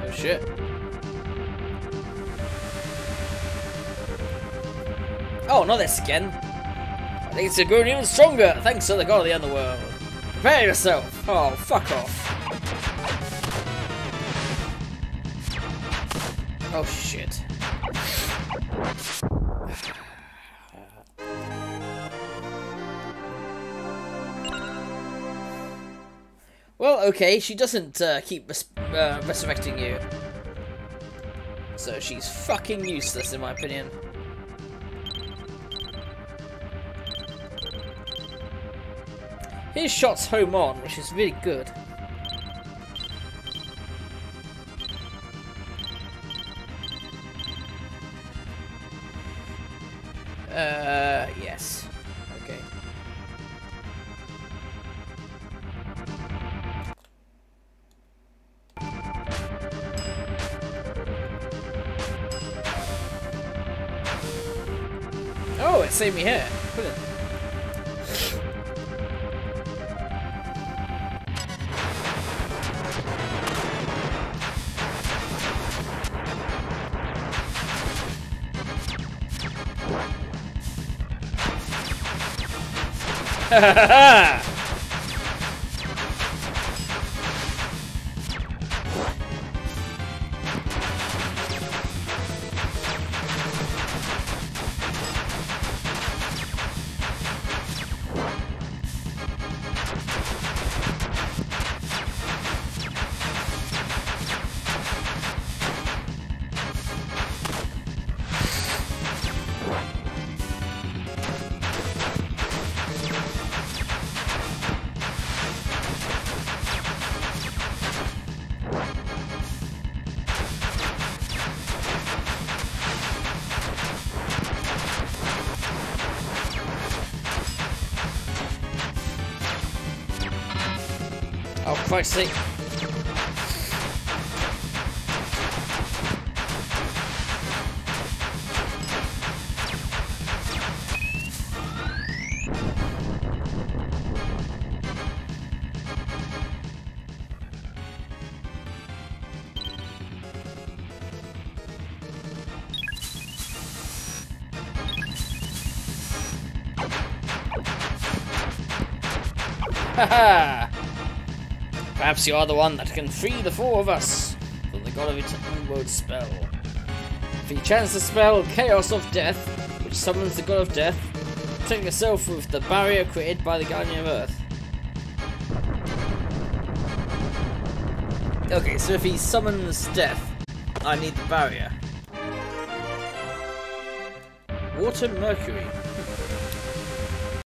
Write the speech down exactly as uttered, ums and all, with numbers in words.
Oh shit. Oh, not this again. I think it's growing even stronger, thanks to the god of the underworld. Prepare yourself. Oh, fuck off. Oh shit. Well, okay, she doesn't uh, keep res uh, resurrecting you. So she's fucking useless in my opinion. His shot's home on, which is really good. Uh, yes. Okay. Oh, it saved me here. Brilliant. Ha ha ha! Oh, Christ's sake. Haha! Perhaps you are the one that can free the four of us from the god of its own spell. If you chance the spell Chaos of Death, which summons the god of death, protect yourself with the barrier created by the Guardian of Earth. Okay, so if he summons death, I need the barrier. Water Mercury.